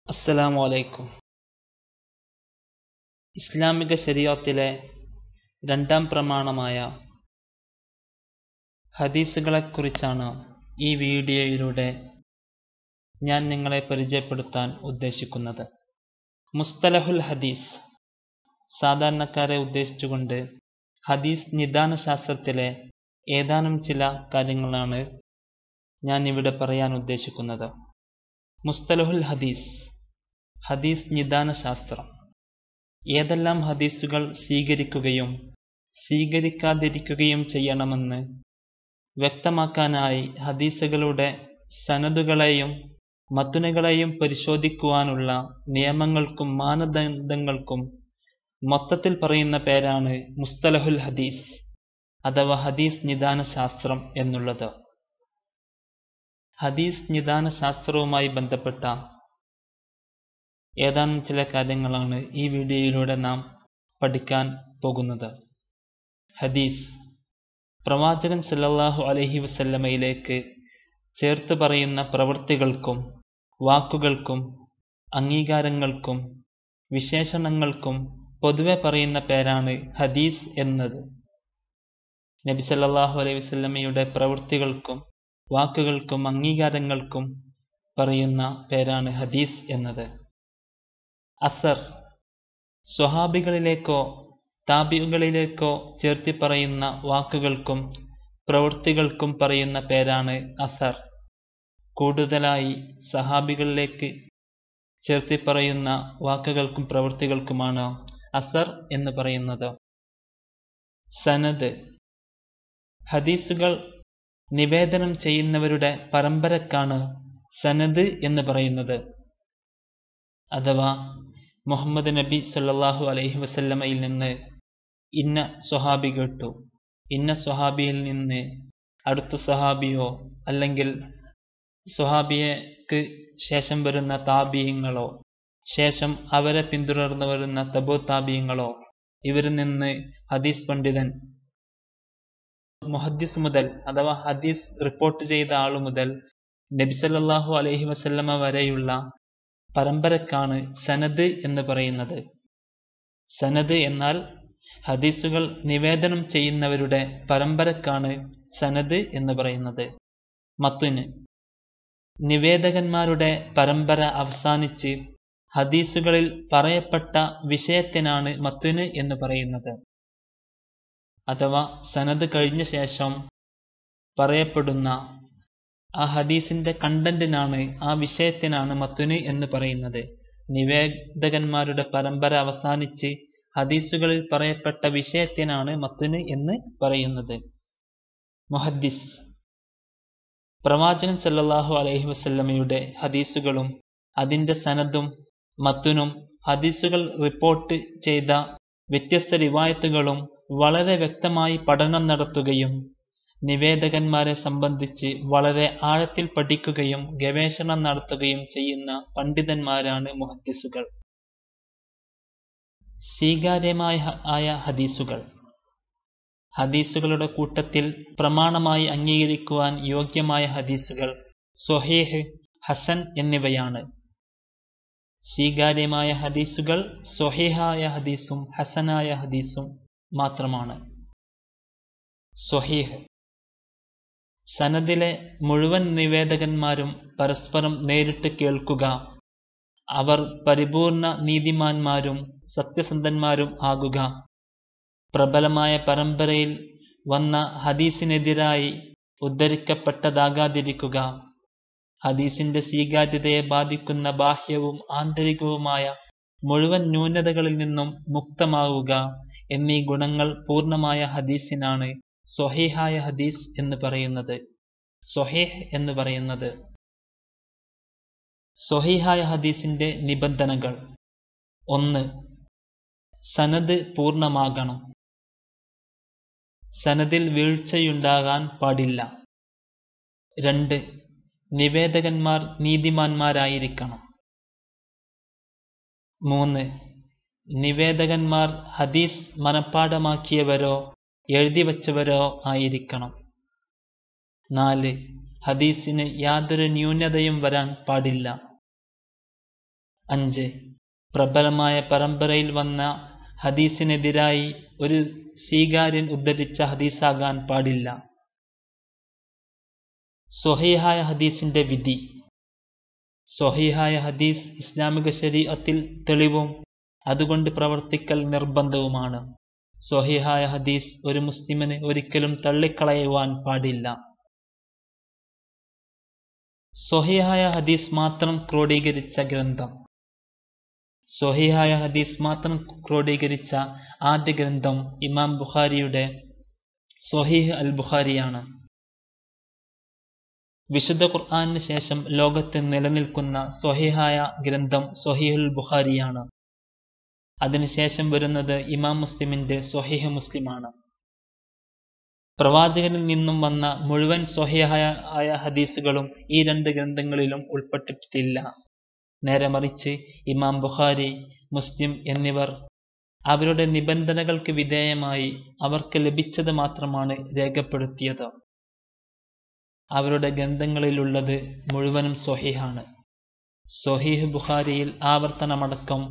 അസ്സലാമു അലൈക്കും. ഇസ്ലാമിക ശരീഅത്തിലെ രണ്ടാം പ്രമാണമായ ഹദീസുകളെക്കുറിച്ചാണ് ഈ വീഡിയോയിലൂടെ ഞാൻ നിങ്ങളെ പരിചയപ്പെടുത്താൻ ഉദ്ദേശിക്കുന്നത്. മുസ്തലഹുൽ ഹദീസ് സാധാരണക്കാരെ ഉദ്ദേശിച്ചുകൊണ്ട് ഹദീസ് നിദാനശാസ്ത്രത്തിലെ ഏതാനും ചില കാര്യങ്ങളാണ് ഞാൻ ഇവിടെ പറയാൻ ഉദ്ദേശിക്കുന്നത്. മുസ്തലഹുൽ ഹദീസ്, ഹദീസ് നിദാനശാസ്ത്രം. ഏതെല്ലാം ഹദീസുകൾ സ്വീകരിക്കുകയും സ്വീകരിക്കാതിരിക്കുകയും ചെയ്യണമെന്ന് വ്യക്തമാക്കാനായി ഹദീസുകളുടെ സനദുകളെയും മത്നുകളെയും പരിശോധിക്കുവാനുള്ള നിയമങ്ങൾക്കും മാനദണ്ഡങ്ങൾക്കും മൊത്തത്തിൽ പറയുന്ന പേരാണ് മുസ്തലഹുൽ ഹദീസ് അഥവാ ഹദീസ് നിദാനശാസ്ത്രം എന്നുള്ളത്. ഹദീസ് നിദാനശാസ്ത്രവുമായി ബന്ധപ്പെട്ട ഏതാനും ചില കാര്യങ്ങളാണ് ഈ വീഡിയോയിലൂടെ നാം പഠിക്കാൻ പോകുന്നത്. ഹദീസ്, പ്രവാചകൻ സല്ലല്ലാഹു അലൈഹി വസല്ലമയിലേക്ക് ചേർത്ത് പറയുന്ന പ്രവൃത്തികൾക്കും വാക്കുകൾക്കും അംഗീകാരങ്ങൾക്കും വിശേഷണങ്ങൾക്കും പൊതുവെ പറയുന്ന പേരാണ് ഹദീസ് എന്നത്. നബി സല്ലല്ലാഹു അലൈഹി വസല്ലമയുടെ പ്രവൃത്തികൾക്കും വാക്കുകൾക്കും അംഗീകാരങ്ങൾക്കും പറയുന്ന പേരാണ് ഹദീസ് എന്നത്. അസർ, സ്വഹാബികളിലേക്കോ താബിഉകളിലേക്കോ ചേർത്തി പറയുന്ന വാക്കുകൾക്കും പ്രവൃത്തികൾക്കും പറയുന്ന പേരാണ് അസർ. കൂടുതലായി സഹാബികളിലേക്ക് ചേർത്തി പറയുന്ന വാക്കുകൾക്കും പ്രവൃത്തികൾക്കുമാണ് അസർ എന്ന് പറയുന്നത്. സനദ്, ഹദീസുകൾ നിവേദനം ചെയ്യുന്നവരുടെ പരമ്പരക്കാണ് സനദ് എന്ന് പറയുന്നത്. അഥവാ മുഹമ്മദ് നബി സല്ലല്ലാഹു അലൈഹി വസല്ലമയിൽ നിന്ന് ഇന്ന സ്വഹാബി കേട്ടു, ഇന്ന സ്വഹാബിയിൽ നിന്ന് അടുത്ത സ്വഹാബിയോ അല്ലെങ്കിൽ സ്വഹാബിയക്ക് ശേഷം വരുന്ന താബിയങ്ങളോ ശേഷം അവരെ പിന്തുടർന്നു വരുന്ന തബൂ താബിയങ്ങളോ ഇവരിൽ നിന്ന് ഹദീസ് പണ്ഡിതൻ മുഹദ്ദിസ് മുതൽ അഥവാ ഹദീസ് റിപ്പോർട്ട് ചെയ്ത ആളു മുതൽ നബി സല്ലല്ലാഹു അലൈഹി വസല്ലമ വരെയുള്ള പരമ്പരക്കാണ് സനദ് എന്ന് പറയുന്നത്. സനദ് എന്നാൽ ഹദീസുകൾ നിവേദനം ചെയ്യുന്നവരുടെ പരമ്പരക്കാണ് സനദ് എന്ന് പറയുന്നത്. മത്ന്, നിവേദകന്മാരുടെ പരമ്പര അവസാനിച്ച് ഹദീസുകളിൽ പറയപ്പെട്ട വിഷയത്തിനാണ് മത്ന് എന്ന് പറയുന്നത്. അഥവാ സനദ് കഴിഞ്ഞ ശേഷം പറയപ്പെടുന്ന ആ ഹദീസിന്റെ കണ്ടന്റിനാണ്, ആ വിഷയത്തിനാണ് മത്ന് എന്ന് പറയുന്നത്. നിവേദകന്മാരുടെ പരമ്പര അവസാനിച്ച് ഹദീസുകളിൽ പറയപ്പെട്ട വിഷയത്തിനാണ് മത്ന് എന്ന് പറയുന്നത്. മുഹദ്ദിസ്, പ്രവാചകൻ സല്ലല്ലാഹു അലൈഹി വസല്ലമയുടെ ഹദീസുകളും അതിന്റെ സനദും മത്നും ഹദീസുകൾ റിപ്പോർട്ട് ചെയ്ത വ്യത്യസ്ത റിവായത്തുകളും വളരെ വ്യക്തമായി പഠനം നടത്തുകയും നിവേദകന്മാരെ സംബന്ധിച്ച് വളരെ ആഴത്തിൽ പഠിക്കുകയും ഗവേഷണം നടത്തുകയും ചെയ്യുന്ന പണ്ഡിതന്മാരാണ് മുഹദ്ദിസുകൾ. സ്വീകാര്യമായ ഹദീസുകൾ, ഹദീസുകളുടെ കൂട്ടത്തിൽ പ്രമാണമായി അംഗീകരിക്കുവാൻ യോഗ്യമായ ഹദീസുകൾ സ്വഹീഹ്, ഹസൻ എന്നിവയാണ്. സ്വീകാര്യമായ ഹദീസുകൾ സ്വഹീഹായ ഹദീസും ഹസനായ ഹദീസും മാത്രമാണ്. സ്വഹീഹ്, സനദിലെ മുഴുവൻ നിവേദകന്മാരും പരസ്പരം നേരിട്ട് കേൾക്കുക, അവർ പരിപൂർണ നീതിമാന്മാരും സത്യസന്ധന്മാരും ആകുക, പ്രബലമായ പരമ്പരയിൽ വന്ന ഹദീസിനെതിരായി ഉദ്ധരിക്കപ്പെട്ടതാകാതിരിക്കുക, ഹദീസിന്റെ സ്വീകാര്യതയെ ബാധിക്കുന്ന ബാഹ്യവും ആന്തരികവുമായ മുഴുവൻ ന്യൂനതകളിൽ നിന്നും മുക്തമാവുക എന്നീ ഗുണങ്ങൾ പൂർണ്ണമായ ഹദീസിനാണ് സ്വഹീഹായ ഹദീസ് എന്ന് പറയുന്നത്. സ്വഹീഹ് എന്ന് പറയുന്നത്. സ്വഹീഹായ ഹദീസിന്റെ നിബന്ധനകൾ: 1. സനദ് പൂർണ്ണമാകണം. സനദിൽ വീഴ്ചയുണ്ടാകാൻ പാടില്ല. 2. നിവേദകന്മാർ നീതിമാന്മാരായിരിക്കണം. 3. നിവേദകന്മാർ ഹദീസ് മനഃപ്പാഠമാക്കിയവരോ എഴുതിവച്ചവരോ ആയിരിക്കണം. 4. ഹദീസിന് യാതൊരു ന്യൂനതയും വരാൻ പാടില്ല. 5. പ്രബലമായ പരമ്പരയിൽ വന്ന ഹദീസിനെതിരായി ഒരു സ്വീകാര്യൻ ഉദ്ധരിച്ച ഹദീസാകാൻ പാടില്ല. സ്വഹീഹായ ഹദീസിന്റെ വിധി. സ്വഹീഹായ ഹദീസ് ഇസ്ലാമിക ശരീഅത്തിൽ തെളിവും അതുകൊണ്ട് പ്രവർത്തിക്കൽ നിർബന്ധവുമാണ്. സ്വഹീഹായ ഹദീസ് ഒരു മുസ്ലിമിന് ഒരിക്കലും തള്ളിക്കളയുവാൻ പാടില്ല. സ്വഹീഹായ ഹദീസ് മാത്രം ക്രോഡീകരിച്ച ഗ്രന്ഥം. സ്വഹീഹായ ഹദീസ് മാത്രം ക്രോഡീകരിച്ച ആദ്യ ഗ്രന്ഥം ഇമാം ബുഖാരിയുടെ സ്വഹീഹ് അൽ ബുഖാരിയാണ്. വിശുദ്ധ ഖുർആനിന് ശേഷം ലോകത്ത് നിലനിൽക്കുന്ന സ്വഹീഹായ ഗ്രന്ഥം സ്വഹീഹുൽ ബുഖാരിയാണ്. അതിനുശേഷം വരുന്നത് ഇമാം മുസ്ലിമിന്റെ സ്വഹീഹ് മുസ്ലിമാണ്. പ്രവാചകനിൽ നിന്നും വന്ന മുഴുവൻ സ്വഹീഹായ ഹദീസുകളും ഈ രണ്ട് ഗ്രന്ഥങ്ങളിലും ഉൾപ്പെട്ടിട്ടില്ല. നേരെ മറിച്ച് ഇമാം ബുഖാരി, മുസ്ലിം എന്നിവർ അവരുടെ നിബന്ധനകൾക്ക് വിധേയമായി അവർക്ക് ലഭിച്ചത് മാത്രമാണ് രേഖപ്പെടുത്തിയത്. അവരുടെ ഗ്രന്ഥങ്ങളിലുള്ളത് മുഴുവനും സ്വഹീഹാണ്. സ്വഹീഹ് ബുഖാരിയിൽ ആവർത്തനമടക്കം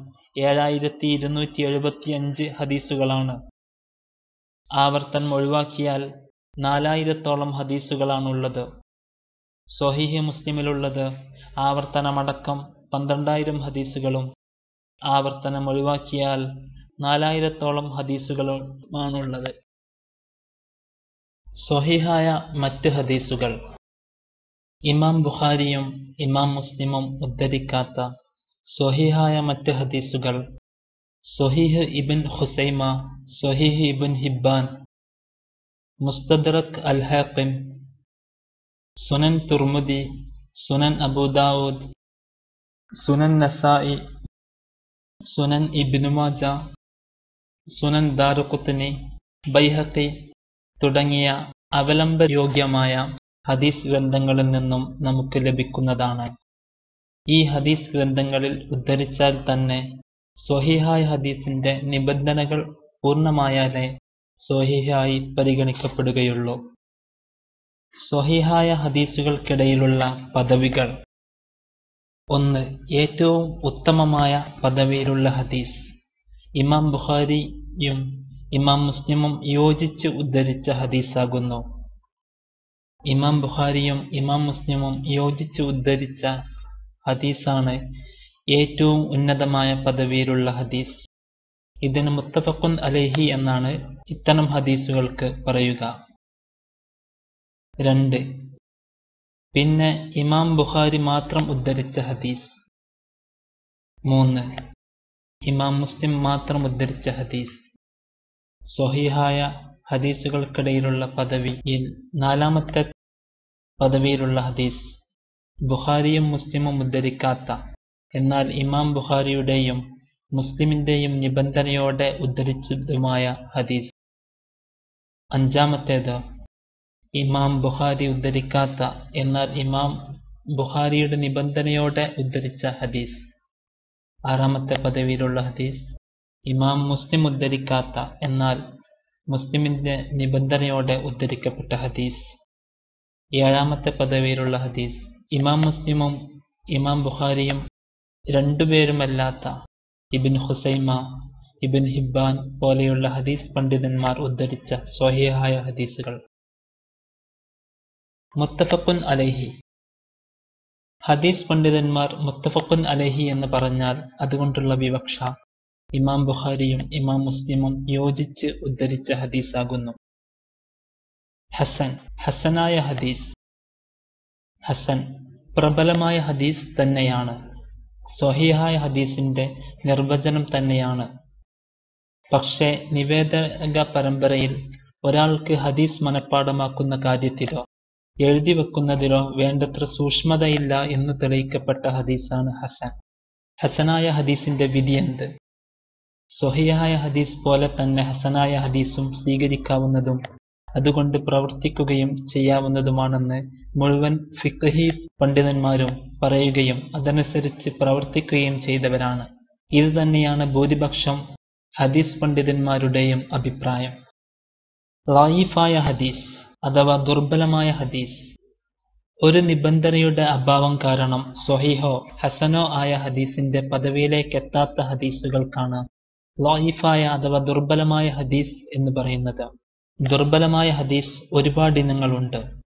7275 ഹദീസുകളാണ്. ആവർത്തനം ഒഴിവാക്കിയാൽ 4000-ഓളം ഹദീസുകളാണുള്ളത്. സ്വഹീഹ് മുസ്ലിമിലുള്ളത് ആവർത്തനമടക്കം 12000 ഹദീസുകളും ആവർത്തനം ഒഴിവാക്കിയാൽ 4000-ഓളം ഹദീസുകളുമാണുള്ളത്. സ്വഹീഹായ മറ്റ് ഹദീസുകൾ. ഇമാം ബുഖാരിയും ഇമാം മുസ്ലിമും ഉദ്ധരിക്കാത്ത സ്വഹീഹായ മറ്റ് ഹദീസുകൾ: സ്വഹീഹ് ഇബ്ൻ ഖുസൈമ, സ്വഹീഹ് ഇബ്ൻ ഹിബ്ബാൻ, മുസ്തദ്റക് അൽ ഹാക്കിം, സുനൻ തുർമുദി, സുനൻ അബൂ ദാവൂദ്, സുനൻ നസാഇ, സുനൻ ഇബ്നു മാജ, സുനൻ ദാറുഖുത്നി, ബൈഹഖി തുടങ്ങിയ അവലംബയോഗ്യമായ ഹദീസ് ഗ്രന്ഥങ്ങളിൽ നിന്നും നമുക്ക് ലഭിക്കുന്നതാണ്. ഈ ഹദീസ് ഗ്രന്ഥങ്ങളിൽ ഉദ്ധരിച്ചാൽ തന്നെ സ്വഹീഹായ ഹദീസിന്റെ നിബന്ധനകൾ പൂർണ്ണമായാലേ സ്വഹീഹായി പരിഗണിക്കപ്പെടുകയുള്ളൂ. സ്വഹീഹായ ഹദീസുകൾക്കിടയിലുള്ള പദവികൾ. 1. ഏറ്റവും ഉത്തമമായ പദവിയിലുള്ള ഹദീസ്. ഇമാം ബുഖാരിയും ഇമാം മുസ്ലിമും യോജിച്ച് ഉദ്ധരിച്ച ഹദീസാകുന്നു. ഇമാം ബുഖാരിയും ഇമാം മുസ്ലിമും യോജിച്ച് ഉദ്ധരിച്ച ഹദീസാണ് ഏറ്റവും ഉന്നതമായ പദവിയിലുള്ള ഹദീസ്. ഇതിന് മുത്തഫഖുൻ അലൈഹി എന്നാണ് ഇത്തരം ഹദീസുകൾക്ക് പറയുക. 2. പിന്നെ ഇമാം ബുഖാരി മാത്രം ഉദ്ധരിച്ച ഹദീസ്. 3. ഇമാം മുസ്ലിം മാത്രം ഉദ്ധരിച്ച ഹദീസ്. സ്വഹീഹായ ഹദീസുകൾക്കിടയിലുള്ള പദവിയിൽ 4ാമത്തെ പദവിയിലുള്ള ഹദീസ്. ബുഖാരിയും മുസ്ലിമും ഉദ്ധരിക്കാത്ത, എന്നാൽ ഇമാം ബുഖാരിയുടെയും മുസ്ലിമിന്റെയും നിബന്ധനയോടെ ഉദ്ധരിച്ചതുമായ ഹദീസ്. 5ാമത്തേത് ഇമാം ബുഖാരി ഉദ്ധരിക്കാത്ത, എന്നാൽ ഇമാം ബുഖാരിയുടെ നിബന്ധനയോടെ ഉദ്ധരിച്ച ഹദീസ്. 6ാമത്തെ പദവിയിലുള്ള ഹദീസ് ഇമാം മുസ്ലിം ഉദ്ധരിക്കാത്ത, എന്നാൽ മുസ്ലിമിന്റെ നിബന്ധനയോടെ ഉദ്ധരിക്കപ്പെട്ട ഹദീസ്. 7ാമത്തെ പദവിയിലുള്ള ഹദീസ് ഇമാം മുസ്ലിമും ഇമാം ബുഖാരിയും രണ്ടുപേരുമല്ലാത്ത ഇബ്ൻ ഖുസൈമ, ഇബ്ൻ ഹിബ്ബാൻ പോലെയുള്ള ഹദീസ് പണ്ഡിതന്മാർ ഉദ്ധരിച്ച സ്വഹീഹായ ഹദീസുകൾ. മുത്തഫഖുൻ അലൈഹി. ഹദീസ് പണ്ഡിതന്മാർ മുത്തഫഖുൻ അലൈഹി എന്ന് പറഞ്ഞാൽ അതുകൊണ്ടുള്ള വിവക്ഷ ഇമാം ബുഖാരിയും ഇമാം മുസ്ലിമും യോജിച്ച് ഉദ്ധരിച്ച ഹദീസാകുന്നു. ഹസൻ. ഹസനായ ഹദീസ്. ഹസൻ പ്രബലമായ ഹദീസ് തന്നെയാണ്. സ്വഹീഹായ ഹദീസിന്റെ നിർവചനം തന്നെയാണ്. പക്ഷേ നിവേദക പരമ്പരയിൽ ഒരാൾക്ക് ഹദീസ് മനഃപ്പാഠമാക്കുന്ന കാര്യത്തിലോ എഴുതി വെക്കുന്നതിലോ വേണ്ടത്ര സൂക്ഷ്മതയില്ല എന്ന് തെളിയിക്കപ്പെട്ട ഹദീസാണ് ഹസൻ. ഹസനായ ഹദീസിന്റെ വിധി എന്ത്? സ്വഹീഹായ ഹദീസ് പോലെ തന്നെ ഹസനായ ഹദീസും സ്വീകരിക്കാവുന്നതും അതുകൊണ്ട് പ്രവർത്തിക്കുകയും ചെയ്യാവുന്നതുമാണെന്ന് മുഴുവൻ ഫിഖ്ഹി പണ്ഡിതന്മാരും പറയുകയും അതനുസരിച്ച് പ്രവർത്തിക്കുകയും ചെയ്തവരാണ്. ഇത് തന്നെയാണ് ഭൂരിപക്ഷം ഹദീസ് പണ്ഡിതന്മാരുടെയും അഭിപ്രായം. ലഈഫായ ഹദീസ് അഥവാ ദുർബലമായ ഹദീസ്. ഒരു നിബന്ധനയുടെ അഭാവം കാരണം സ്വഹീഹോ ഹസനോ ആയ ഹദീസിന്റെ പദവിയിലേക്ക് എത്താത്ത ഹദീസുകൾക്കാണ് ളഈഫായ അഥവാ ദുർബലമായ ഹദീസ് എന്ന് പറയുന്നത്. ദുർബലമായ ഹദീസ് ഒരുപാട് ഇനങ്ങളുണ്ട്.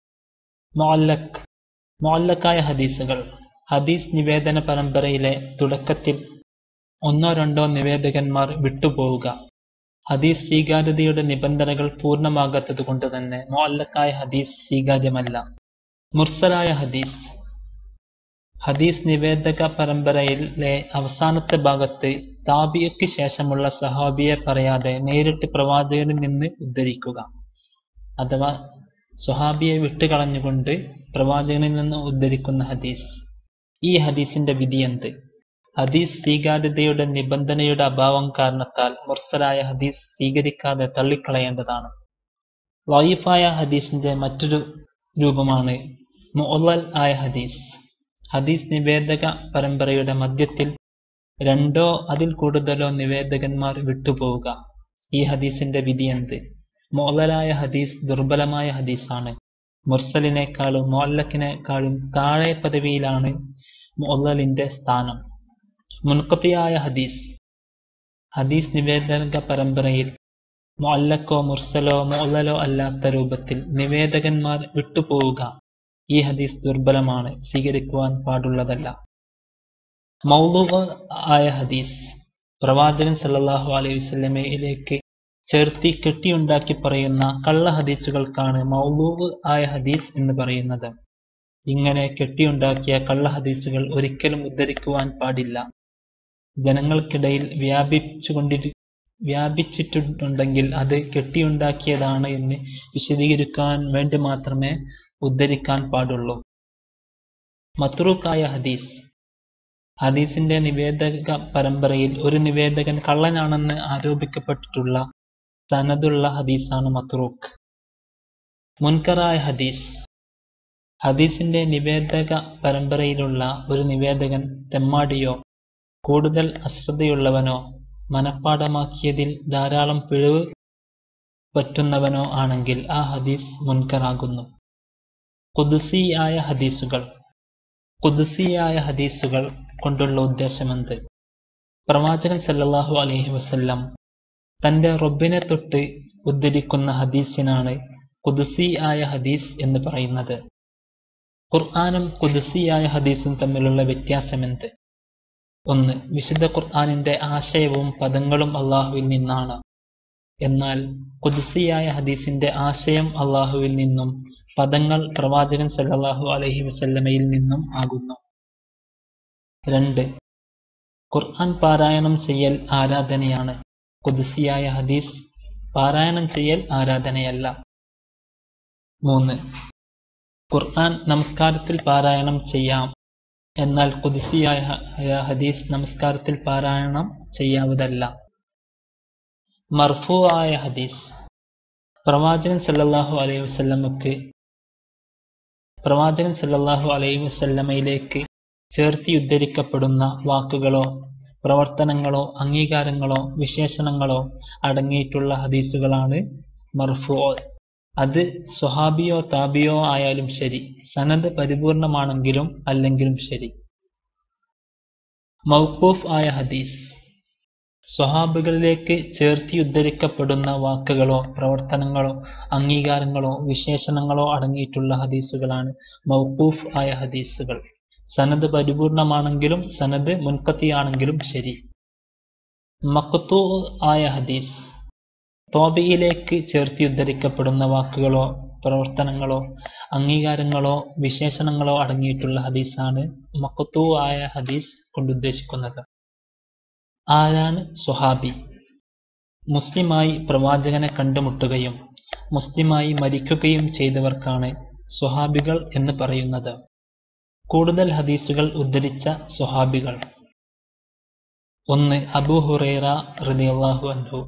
മുഅല്ലഖായ ഹദീസുകൾ. ഹദീസ് നിവേദന പരമ്പരയിലെ തുടക്കത്തിൽ ഒന്നോ രണ്ടോ നിവേദകന്മാർ വിട്ടുപോവുക. ഹദീസ് സ്വീകാര്യതയുടെ നിബന്ധനകൾ പൂർണ്ണമാകാത്തതുകൊണ്ട് തന്നെ മുഅല്ലഖായ ഹദീസ് സ്വീകാര്യമല്ല. മുർസലായ ഹദീസ്. ഹദീസ് നിവേദക പരമ്പരയിലെ അവസാനത്തെ ഭാഗത്ത് താബിഇക്ക് ശേഷമുള്ള സഹാബിയെ പറയാതെ നേരിട്ട് പ്രവാചകനിൽ നിന്ന് ഉദ്ധരിക്കുക, അഥവാ സ്വഹാബിയെ വിട്ടുകളഞ്ഞുകൊണ്ട് പ്രവാചകനിൽ നിന്ന് ഉദ്ധരിക്കുന്ന ഹദീസ്. ഈ ഹദീസിന്റെ വിധി എന്ത്? ഹദീസ് സ്വീകാര്യതയുടെ നിബന്ധനയുടെ അഭാവം കാരണത്താൽ മുർസലായ ഹദീസ് സ്വീകരിക്കാതെ തള്ളിക്കളയേണ്ടതാണ്. ളഈഫായ ഹദീസിന്റെ മറ്റൊരു രൂപമാണ് മുഅല്ലൽ ആയ ഹദീസ്. ഹദീസ് നിവേദക പരമ്പരയുടെ മധ്യത്തിൽ രണ്ടോ അതിൽ കൂടുതലോ നിവേദകന്മാർ വിട്ടുപോവുക. ഈ ഹദീസിന്റെ വിധി എന്ത്? മുഅല്ലലായ ഹദീസ് ദുർബലമായ ഹദീസാണ്. മുർസലിനേക്കാളും മുഅല്ലഖിനേക്കാളും താഴെ പദവിയിലാണ് മുഅല്ലലിന്റെ സ്ഥാനം. മുൻഖതിയായ ഹദീസ്. ഹദീസ് നിവേദക പരമ്പരയിൽ മുഅല്ലഖോ മുർസലോ മുഅല്ലലോ അല്ലാത്ത രൂപത്തിൽ നിവേദകന്മാർ വിട്ടുപോവുക. ഈ ഹദീസ് ദുർബലമാണ്, സ്വീകരിക്കുവാൻ പാടുള്ളതല്ല. മൗളൂഅ് ആയ ഹദീസ്. പ്രവാചകൻ സല്ലല്ലാഹു അലൈഹി വസല്ലമയിലേക്ക് ചേർത്തി കെട്ടിയുണ്ടാക്കി പറയുന്ന കള്ള ഹദീസുകൾക്കാണ് മൗളൂഅ് ആയ ഹദീസ് എന്ന് പറയുന്നത്. ഇങ്ങനെ കെട്ടിയുണ്ടാക്കിയ കള്ള ഹദീസുകൾ ഒരിക്കലും ഉദ്ധരിക്കുവാൻ പാടില്ല. ജനങ്ങൾക്കിടയിൽ വ്യാപിച്ചിട്ടുണ്ടെങ്കിൽ അത് കെട്ടിയുണ്ടാക്കിയതാണ് എന്ന് വിശദീകരിക്കാൻ വേണ്ടി മാത്രമേ ഉദ്ധരിക്കാൻ പാടുള്ളൂ. മത്റൂക്കായ ഹദീസ്. ഹദീസിന്റെ നിവേദക പരമ്പരയിൽ ഒരു നിവേദകൻ കള്ളനാണെന്ന് ആരോപിക്കപ്പെട്ടിട്ടുള്ള സനദുള്ള ഹദീസാണ് മത്റൂക്ക്. മുൻകറായ ഹദീസ്. ഹദീസിന്റെ നിവേദക പരമ്പരയിലുള്ള ഒരു നിവേദകൻ തെമ്മാടിയോ കൂടുതൽ അശ്രദ്ധയുള്ളവനോ മനഃപ്പാഠമാക്കിയതിൽ ധാരാളം പിഴവ് പറ്റുന്നവനോ ആണെങ്കിൽ ആ ഹദീസ് മുൻകറാകുന്നു. ഖുദ്സിയായ ഹദീസുകൾ. ഖുദ്സിയായ ഹദീസുകൾ കൊണ്ടുള്ള ഉദ്ദേശമെന്ത്? പ്രവാചകൻ സല്ലല്ലാഹു അലൈഹി വസല്ലം തന്റെ റബ്ബിനെ തൊട്ട് ഉദ്ധരിക്കുന്ന ഹദീസിനാണ് ഖുദ്സിയായ ഹദീസ് എന്ന് പറയുന്നത്. ഖുർആനും ഖുദ്സിയായ ഹദീസും തമ്മിലുള്ള വ്യത്യാസമെന്ത്? ഒന്ന്, വിശുദ്ധ ഖുർആനിന്റെ ആശയവും പദങ്ങളും അള്ളാഹുവിൽ നിന്നാണ്. എന്നാൽ ഖുദ്സിയായ ഹദീസിന്റെ ആശയം അള്ളാഹുവിൽ നിന്നും പദങ്ങൾ പ്രവാചകൻ സല്ലല്ലാഹു അലൈഹി വസല്ലമയിൽ നിന്നും ആകുന്നു. 2. ഖുർആൻ പാരായണം ചെയ്യൽ ആരാധനയാണ്. ഖുദ്സിയായ ഹദീസ് പാരായണം ചെയ്യൽ ആരാധനയല്ല. 3. ഖുർആൻ നമസ്കാരത്തിൽ പാരായണം ചെയ്യാം. എന്നാൽ ഖുദ്സിയായ ഹദീസ് നമസ്കാരത്തിൽ പാരായണം ചെയ്യാവതല്ല. മർഫൂ ആയ ഹദീസ്. പ്രവാചകൻ സല്ലല്ലാഹു അലൈഹി വസല്ലമയിലേക്ക് ചേർത്തി ഉദ്ധരിക്കപ്പെടുന്ന വാക്കുകളോ പ്രവർത്തനങ്ങളോ അംഗീകാരങ്ങളോ വിശേഷണങ്ങളോ അടങ്ങിയിട്ടുള്ള ഹദീസുകളാണ് മർഫൂ. അത് സ്വഹാബിയോ താബിയോ ആയാലും ശരി, സനദ് പരിപൂർണമാണെങ്കിലും അല്ലെങ്കിലും ശരി. മൗഖൂഫ് ആയ ഹദീസ്. സ്വഹാബികളിലേക്ക് ചേർത്തി ഉദ്ധരിക്കപ്പെടുന്ന വാക്കുകളോ പ്രവർത്തനങ്ങളോ അംഗീകാരങ്ങളോ വിശേഷണങ്ങളോ അടങ്ങിയിട്ടുള്ള ഹദീസുകളാണ് മൗഖൂഫ് ആയ ഹദീസുകൾ. സനദ് പരിപൂർണമാണെങ്കിലും സനദ് മുൻഖതിയാണെങ്കിലും ശരി. മഖ്തൂ ആയ ഹദീസ്. തോബിയിലേക്ക് ചേർത്തി ഉദ്ധരിക്കപ്പെടുന്ന വാക്കുകളോ പ്രവർത്തനങ്ങളോ അംഗീകാരങ്ങളോ വിശേഷണങ്ങളോ അടങ്ങിയിട്ടുള്ള ഹദീസാണ് മഖ്തൂ ആയ ഹദീസ് കൊണ്ടുദ്ദേശിക്കുന്നത്. ആരാണ് സ്വഹാബി? മുസ്ലിമായി പ്രവാചകനെ കണ്ടുമുട്ടുകയും മുസ്ലിമായി മരിക്കുകയും ചെയ്തവർക്കാണ് സ്വഹാബികൾ എന്ന് പറയുന്നത്. കൂടുതൽ ഹദീസുകൾ ഉദ്ധരിച്ച സ്വഹാബികൾ. 1. അബൂ ഹുറൈറ റളിയല്ലാഹു അൻഹു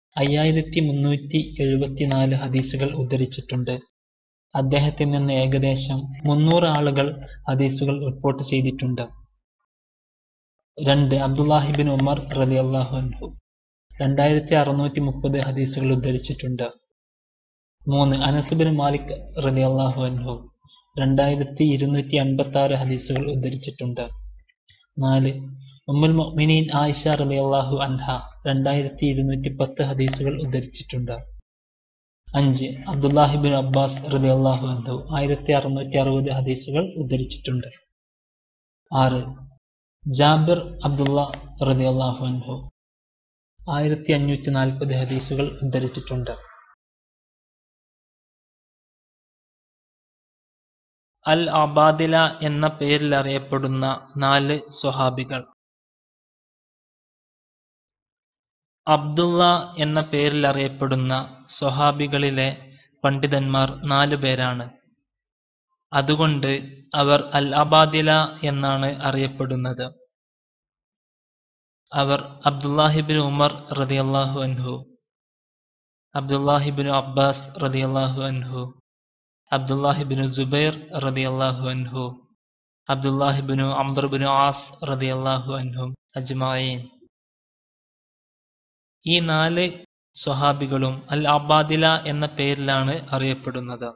5374 ഹദീസുകൾ ഉദ്ധരിച്ചിട്ടുണ്ട്. അദ്ദേഹത്തിൽ നിന്ന് ഏകദേശം 300 ആളുകൾ ഹദീസുകൾ റിപ്പോർട്ട് ചെയ്തിട്ടുണ്ട്. 2. അബ്ദുല്ലാഹി ഇബ്നു ഉമർ റളിയല്ലാഹു അൻഹു 2630 ഹദീസുകൾ ഉദ്ധരിച്ചിട്ടുണ്ട്. 3. അനസ് ഇബ്നു മാലിക് റളിയല്ലാഹു അൻഹു 2256 ഹദീസുകൾ ഉദ്ധരിച്ചിട്ടുണ്ട്. 4. ഉമ്മുൽ മുഅ്മിനീൻ ആയിഷ റളിയല്ലാഹു അൻഹ 2210 ഹദീസുകൾ ഉദ്ധരിച്ചിട്ടുണ്ട്. 5. അബ്ദുല്ലാഹിബ്നു അബ്ബാസ് റളിയല്ലാഹു അൻഹു 1660 ഹദീസുകൾ ഉദ്ധരിച്ചിട്ടുണ്ട്. 6. ജാബിർ അബ്ദുള്ള റളിയല്ലാഹു അൻഹു 1540 ഹദീസുകൾ ഉദ്ധരിച്ചിട്ടുണ്ട്. അൽ അബാദില എന്ന പേരിൽ അറിയപ്പെടുന്ന 4 സ്വഹാബികൾ. അബ്ദുള്ള എന്ന പേരിൽ അറിയപ്പെടുന്ന സ്വഹാബികളിലെ പണ്ഡിതന്മാർ 4 പേരാണ്. അതുകൊണ്ട് അവർ അൽ അബാദില എന്നാണ് അറിയപ്പെടുന്നത്. അവർ അബ്ദുല്ലാഹിബ്നു ഉമർ റളിയല്ലാഹു അൻഹു, അബ്ദുല്ലാഹിബ്നു അബ്ബാസ് റളിയല്ലാഹു അൻഹു, അബ്ദുല്ലാഹിബ്നു സുബൈർ റളിയല്ലാഹു അൻഹു, അബ്ദുല്ലാഹിബ്നു അംർ ഇബ്നു ആസ് റളിയല്ലാഹു അൻഹും അജ്മഈൻ. ഈ 4 സ്വഹാബികളും അൽ അബാദില എന്ന പേരിലാണ് അറിയപ്പെടുന്നത്.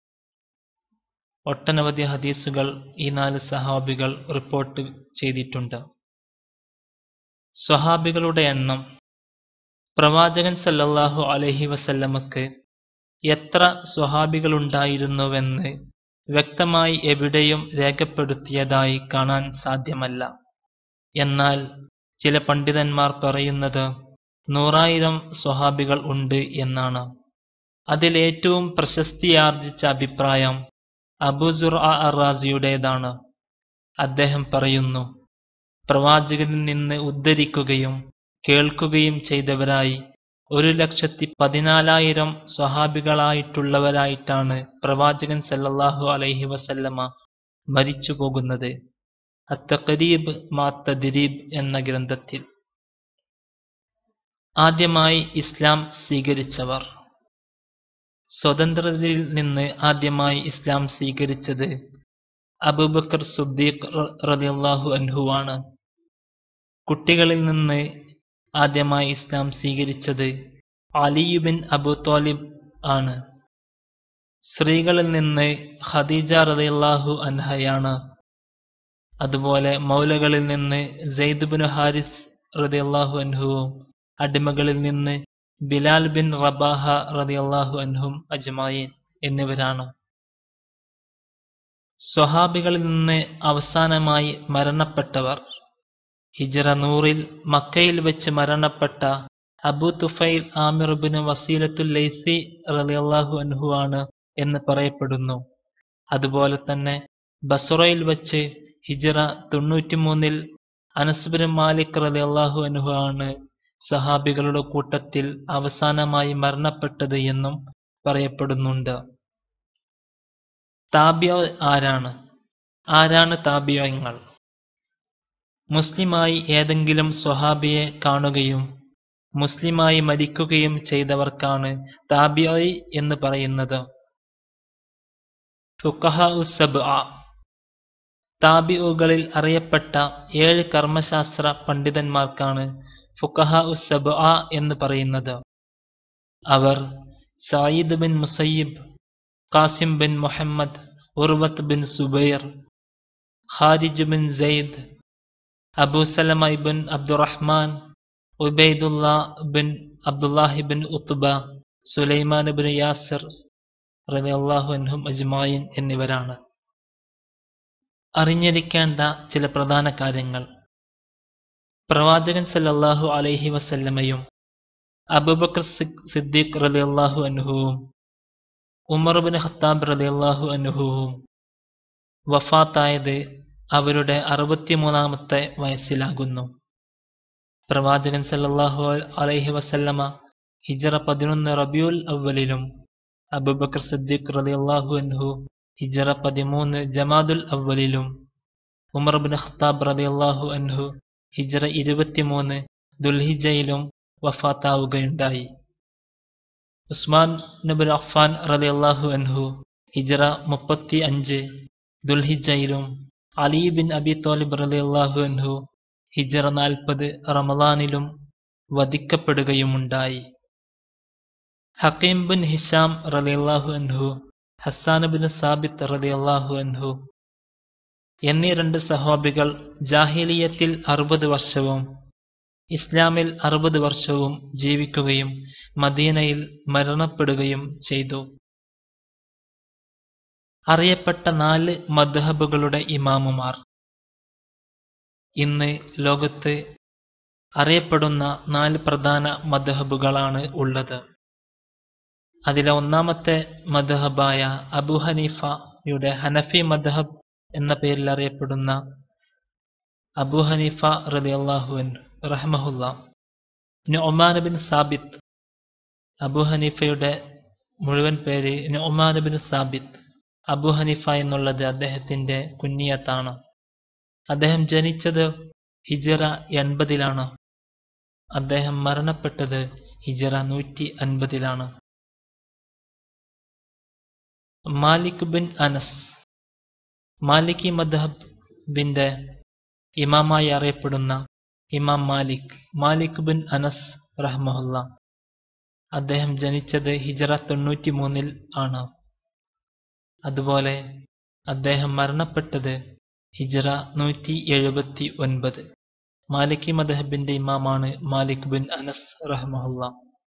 ഒട്ടനവധി ഹദീസുകൾ ഈ 4 സ്വഹാബികൾ റിപ്പോർട്ട് ചെയ്തിട്ടുണ്ട്. സ്വഹാബികളുടെ എണ്ണം പ്രവാചകൻ സല്ലല്ലാഹു അലൈഹി വസല്ലമക്ക് എത്ര സ്വഹാബികളുണ്ടായിരുന്നുവെന്ന് വ്യക്തമായി എവിടെയും രേഖപ്പെടുത്തിയതായി കാണാൻ സാധ്യമല്ല. എന്നാൽ ചില പണ്ഡിതന്മാർ പറയുന്നത് 100,000 സ്വഹാബികൾ ഉണ്ട് എന്നാണ്. അതിലേറ്റവും പ്രശസ്തിയാർജിച്ച അഭിപ്രായം അബൂ സുർഅ അർ-റാസിയുടേതാണ്. അദ്ദേഹം പറയുന്നു, പ്രവാചകനിൽ നിന്ന് ഉദ്ധരിക്കുകയും കേൾക്കുകയും ചെയ്തവരായി 1,14,000 സ്വഹാബികളായിട്ടുള്ളവരായിട്ടാണ് പ്രവാചകൻ സല്ലല്ലാഹു അലൈഹി വസല്ലമ മരിച്ചു പോകുന്നത്. അത്തഖരീബ് മാ തദ്രീബ് എന്ന ഗ്രന്ഥത്തിൽ. ആദ്യമായി ഇസ്ലാം സ്വീകരിച്ചവർ. സ്വതന്ത്രരിൽ നിന്ന് ആദ്യമായി ഇസ്ലാം സ്വീകരിച്ചത് അബൂബക്കർ സിദ്ദീഖ് റളിയല്ലാഹു അൻഹുവാണ്. കുട്ടികളിൽ നിന്ന് ആദ്യമായി ഇസ്ലാം സ്വീകരിച്ചത് അലി ബിൻ അബൂ ത്വാലിബ് ആണ്. സ്ത്രീകളിൽ നിന്ന് ഖദീജ റളിയല്ലാഹു അൻഹയാണ്. അതുപോലെ മൗലകളിൽ നിന്ന് സെയ്ദ് ബിൻ ഹാരിസ് റളിയല്ലാഹു അൻഹുവും അടിമകളിൽ നിന്ന് ബിലാൽ ബിൻ റബാഹ റളിയല്ലാഹു അൻഹും അജ്മഈൻ എന്നിവരാണ്. സ്വഹാബികളിൽ നിന്ന് അവസാനമായി മരണപ്പെട്ടവർ ഹിജ്റ 100 മക്കയിൽ വെച്ച് മരണപ്പെട്ട അബൂ തുഫൈൽ ആമിർ ബിൻ വസീലത്തുൽ ലൈസി റളിയല്ലാഹു അൻഹു ആണ് എന്ന് പറയപ്പെടുന്നു. അതുപോലെ തന്നെ ബസ്റയിൽ വെച്ച് ഹിജ്റ 93 അനസ് ബിൻ മാലിക് റളിയല്ലാഹു അൻഹു ആണ് സഹാബികളുടെ കൂട്ടത്തിൽ അവസാനമായി മരണപ്പെട്ടത് എന്നും പറയപ്പെടുന്നുണ്ട്. താബിഈ ആരാണ് താബിഈങ്ങൾ? മുസ്ലിമായി ഏതെങ്കിലും സ്വഹാബിയെ കാണുകയും മുസ്ലിമായി മരിക്കുകയും ചെയ്തവർക്കാണ് താബിഈ എന്ന് പറയുന്നത്. ഫുഖഹാഉ സബ്അ. താബിഊകളിൽ അറിയപ്പെട്ട 7 കർമ്മശാസ്ത്ര പണ്ഡിതന്മാർക്കാണ് ഫുഖഹാഉ സബ്അ എന്ന് പറയുന്നത്. അവർ Saeed bin Musayyib, Qasim bin Muhammad, Urwa bin Zubair, Kharija bin Zaid, Abu Salama ibn Abdurrahman, Ubaidullah bin Abdullahi bin Utba, Sulaiman bin Yasir റളിയല്ലാഹു അൻഹും അജ്മഈൻ എന്നിവരാണ്. അറിഞ്ഞിരിക്കേണ്ട ചില പ്രധാന കാര്യങ്ങൾ. പ്രവാചകൻ സല്ലല്ലാഹു അലൈഹി വസല്ലമയും അബൂബക്കർ സിദ്ദീഖ് റളിയല്ലാഹു അൻഹുവും ഉമർ ബിൻ ഖത്താബ് റളിയല്ലാഹു അൻഹുവും വഫാത്തായത് അവരുടെ 63-ാമത്തെ വയസ്സിലാകുന്നു. പ്രവാചകൻ സല്ലല്ലാഹു അലൈഹി വസല്ലമ ഹിജ്റ 11 റബീഉൽ അവ്വലിലും അബൂബക്കർ സിദ്ദീഖ് റളിയല്ലാഹു അൻഹു ഹിജ്റ 13 ജമാദുൽ അവ്വലിലും ഉമർ ബിൻ ഖത്താബ് റളിയല്ലാഹു അൻഹു ഹിജ്റ 23 ദുൽഹിജ്ജയിലും വഫാത്താവുകയുണ്ടായി. ഉസ്മാൻ ഇബ്നു അഫ്ഫാൻ റളിയല്ലാഹു അൻഹു ഹിജ്റ 35 ദുൽഹിജ്ജയിലും അലി ബിൻ അബി ത്വാലിബ് റളിയല്ലാഹു അൻഹു ഹിജ്റ 40 റമളാനിലും വധിക്കപ്പെടുകയുമുണ്ടായി. ഹക്കീം ബിൻ ഹിഷാം റളിയല്ലാഹു അൻഹു ഹസ്സാൻ ബിൻ സാബിത്ത് റളിയല്ലാഹു അൻഹു എന്നീ 2 സഹാബികൾ ജാഹിലിയത്തിൽ 60 വർഷവും ഇസ്ലാമിൽ 60 വർഷവും ജീവിക്കുകയും മദീനയിൽ മരണപ്പെടുകയും ചെയ്തു. അറിയപ്പെട്ട 4 മദ്ഹബുകളുടെ ഇമാമുമാർ. ഇന്ന് ലോകത്ത് അറിയപ്പെടുന്ന 4 പ്രധാന മദ്ഹബുകളാണ് ഉള്ളത്. അതിലെ ഒന്നാമത്തെ മദ്ഹബായ അബൂ ഹനീഫയുടെ ഹനഫി മദ്ഹബ് എന്ന പേരിൽ അറിയപ്പെടുന്ന അബൂ ഹനീഫ റളിയല്ലാഹു അൻഹു റഹ്മഹുല്ലാ. Numan bin Thabit. അബൂ ഹനീഫയുടെ മുഴുവൻ പേര് Numan bin Thabit. Abu Hanifa എന്നുള്ളത് അദ്ദേഹത്തിന്റെ കുഞ്ഞിയത്താണ്. അദ്ദേഹം ജനിച്ചത് ഹിജറ 80-ലാണ്. അദ്ദേഹം മരണപ്പെട്ടത് ഹിജറ 150-ലാണ്. Malik bin Anas. മാലിക്കി മദ്ഹബിന്റെ ഇമാമായി അറിയപ്പെടുന്ന ഇമാം മാലിക് ബിൻ അനസ് റഹ്മഹുല്ലാ. അദ്ദേഹം ജനിച്ചത് ഹിജറ 93-ൽ ആണ്. അതുപോലെ അദ്ദേഹം മരണപ്പെട്ടത് ഹിജറ 179. മാലിക്കി മദ്ഹബിന്റെ ഇമാമാണ് മാലിക് ബിൻ അനസ് റഹ്മഹുല്ലാ.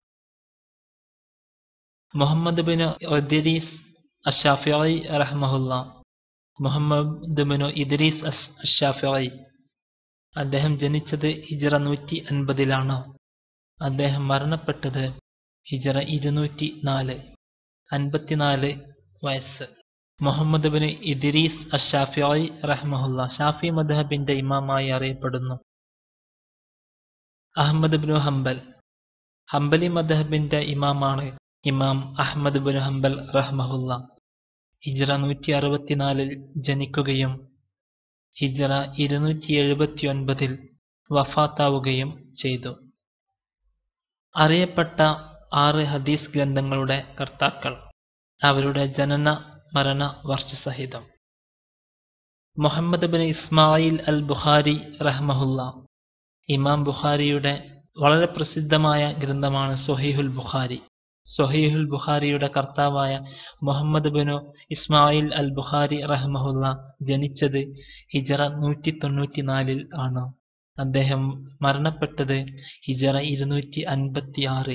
മുഹമ്മദ് ബിൻ ഇദ്രീസ് അശ്ശാഫിഈ റഹ്മഹുല്ലാ. Muhammad bin Idris ash Shafi'i. അദ്ദേഹം ജനിച്ചത് ഹിജറ 150-ലാണ്. അദ്ദേഹം മരണപ്പെട്ടത് ഹിജറ 204. 54 വയസ്സ്. മുഹമ്മദ് ബിൻ ഇദ്രീസ് അശ്ശാഫിഈ റഹ്മഹുല്ലാ ഷാഫി മദ്ഹബിന്റെ ഇമാമായി അറിയപ്പെടുന്നു. Ahmad bin Hanbal. ഹംബലി മദ്ഹബിന്റെ ഇമാമാണ് ഇമാം അഹ്മദ് ബിൻ ഹംബൽ റഹ്മഹുല്ലാ. ഹിജറ 164-ൽ ജനിക്കുകയും ഹിജറ 279-ൽ വഫാത്താവുകയും ചെയ്തു. അറിയപ്പെട്ട 6 ഹദീസ് ഗ്രന്ഥങ്ങളുടെ കർത്താക്കൾ. അവരുടെ ജനന മരണ വർഷസഹിതം. Muhammad bin Ismail al Bukhari റഹ്മഹുല്ലാ. ഇമാം ബുഖാരിയുടെ വളരെ പ്രസിദ്ധമായ ഗ്രന്ഥമാണ് സ്വഹീഹുൽ ബുഖാരി. സ്വഹീഹുൽ ബുഖാരിയുടെ കർത്താവായ Muhammad bin Ismail al Bukhari റഹ്മഹുല്ലാ ജനിച്ചത് ഹിജറ 194-ൽ ആണ്. അദ്ദേഹം മരണപ്പെട്ടത് ഹിജറ 256-ൽ.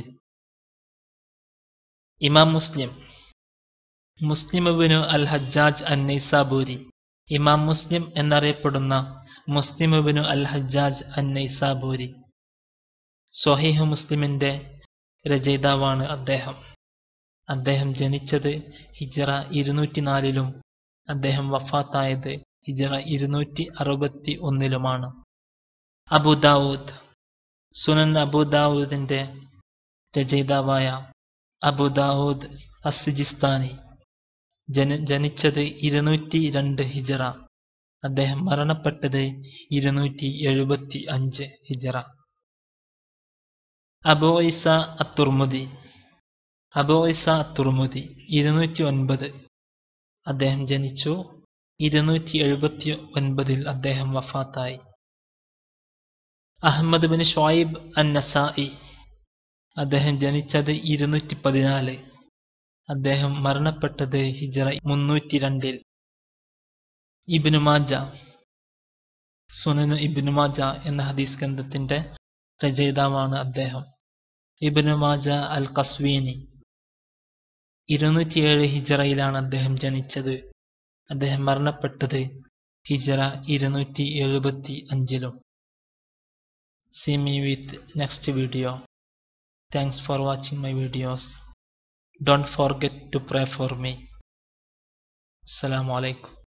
ഇമാം മുസ്ലിം ഇബ്നു അൽ ഹജ്ജാജ് അൻ-നൈസാബൂരി. ഇമാം മുസ്ലിം എന്നറിയപ്പെടുന്ന മുസ്ലിം ഇബ്നു അൽ ഹജ്ജാജ് അൻ-നൈസാബൂരി. സ്വഹീഹ് മുസ്ലിമിന്റെ രചയിതാവാണ് അദ്ദേഹം ജനിച്ചത് ഹിജറ 204-ലും അദ്ദേഹം വഫാത്തായത് ഹിജറ 261-ലുമാണ്. അബൂദാവൂദ്. സുനൻ അബൂദാവൂദിന്റെ രചയിതാവായ അബൂദാവൂദ് അസ്സിജിസ്താനി. ജനിച്ചത് 202 ഹിജറ. അദ്ദേഹം മരണപ്പെട്ടത് 275 ഹിജറ. അബൂ ഈസ അത്തുർമുദി. 209. അദ്ദേഹം ജനിച്ചു. 279-ൽ അദ്ദേഹം വഫാത്തായി. Ahmad bin Shuaib an Nasa'i. അദ്ദേഹം ജനിച്ചത് 214. അദ്ദേഹം മരണപ്പെട്ടത് ഹിജറ 302-ൽ. ഇബ്നു മാജ. സുനൻ ഇബ്നു മാജ എന്ന ഹദീസ് ഗ്രന്ഥത്തിന്റെ രചയിതാവാണ് അദ്ദേഹം. ഇബ്നു മാജ അൽ ഖസ്വീനി. 207 ഹിജറയിലാണ് അദ്ദേഹം ജനിച്ചത്. അദ്ദേഹം മരണപ്പെട്ടത് ഹിജറ 275-ലും. See me with next video. Thanks for watching my videos. Don't forget to pray for me. Assalamu alaikum.